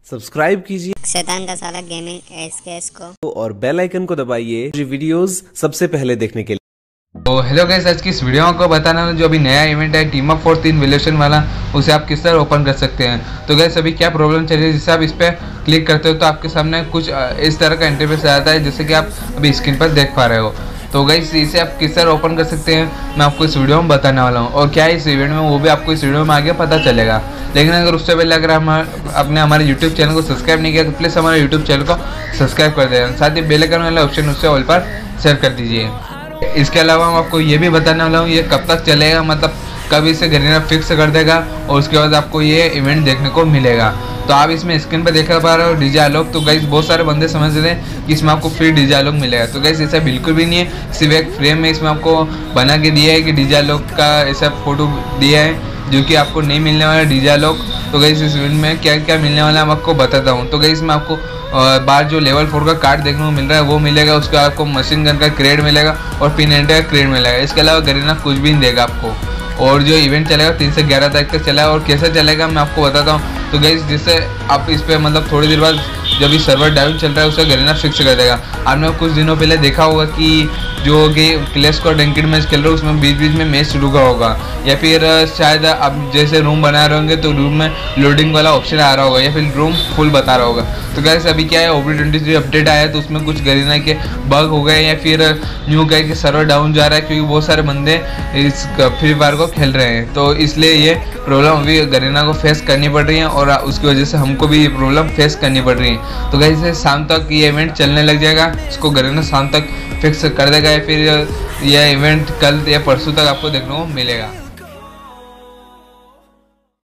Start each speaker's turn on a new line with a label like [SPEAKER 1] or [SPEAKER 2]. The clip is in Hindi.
[SPEAKER 1] सब्सक्राइब कीजिए
[SPEAKER 2] शैतान का साला गेमिंग एसकेएस को
[SPEAKER 1] और बेल आइकन को दबाइए जो वीडियोस सबसे पहले देखने के लिए।
[SPEAKER 3] तो हेलो गाइस, आज की इस वीडियो को बताना जो अभी नया इवेंट है टीम अप फॉर 3 वैल्यूएशन वाला, उसे आप किस तरह ओपन कर सकते हैं। तो गाइस अभी क्या प्रॉब्लम चल रही है, जिससे आप इस पर क्लिक करते हो तो आपके सामने कुछ इस तरह का इंटरफेस आ जाता है, जैसे कि आप अभी स्क्रीन पर देख पा रहे हो। तो गाइस इसे आप किस तरह ओपन कर सकते हैं मैं आपको इस वीडियो में बताने वाला हूँ, और क्या है इस इवेंट में वो भी आपको इस वीडियो में आगे पता चलेगा। लेकिन अगर उससे पहले अगर आपने हमारे यूट्यूब चैनल को सब्सक्राइब नहीं किया तो प्लीज़ हमारे यूट्यूब चैनल को सब्सक्राइब कर देना, साथ ही बेल आइकन वाला ऑप्शन उससे ऑल पर शेयर कर दीजिए। इसके अलावा मैं आपको ये भी बताने वाला हूँ ये कब तक चलेगा, मतलब कब इसे गरीना फिक्स कर देगा और उसके बाद आपको ये इवेंट देखने को मिलेगा। तो आप इसमें स्क्रीन पर देख पा रहे हो डीजे आलोक। तो गाइस बहुत सारे बंदे समझ रहे हैं कि इसमें आपको फ्री डीजे आलोक मिलेगा। तो गाइस ऐसा बिल्कुल भी नहीं है, सिर्फ एक फ्रेम में इसमें आपको बना के दिया है कि डीजे आलोक का ऐसा फोटो दिया है जो कि आपको नहीं मिलने वाला डीजे आलोक। तो गाइस इस इवेंट में क्या क्या मिलने वाला है मैं आपको बताता हूँ। तो गाइस मैं आपको बाहर जो लेवल 4 का कार्ड देखने को मिल रहा है वो मिलेगा, उसके बाद आपको मशीन गन का क्रेड मिलेगा और पिन एंटर का क्रेड मिलेगा। इसके अलावा गरीना कुछ भी नहीं देगा आपको। और जो इवेंट चलेगा 3 से 11 तारीख तक चला है, और कैसे चलेगा मैं आपको बताता हूँ। तो गाइस जिससे आप इस पर मतलब थोड़ी देर बाद जब ये सर्वर डाउन चल रहा है उसे गरीना फिक्स कर देगा। आपने कुछ दिनों पहले देखा होगा कि जो कि क्लैश और रैंकेड मैच खेल रहे हो उसमें बीच बीच में मैच रुका होगा, या फिर शायद आप जैसे रूम बना रहे होंगे तो रूम में लोडिंग वाला ऑप्शन आ रहा होगा, या फिर रूम फुल बता रहा होगा। तो गाइस अभी क्या है OB23 अपडेट आया है तो उसमें कुछ गरीना के बग हो गए, या फिर न्यू क्या कि सर्वर डाउन जा रहा है क्योंकि बहुत सारे बंदे इस फ्री फायर को खेल रहे हैं। तो इसलिए ये प्रॉब्लम अभी गरीना को फेस करनी पड़ रही है और उसकी वजह से हमको भी ये प्रॉब्लम फेस करनी पड़ रही है। तो गाइस शाम तक ये इवेंट चलने लग जाएगा, इसको गरीना शाम तक फिक्स कर देगा, या फिर यह इवेंट कल या परसों तक आपको देखने को मिलेगा।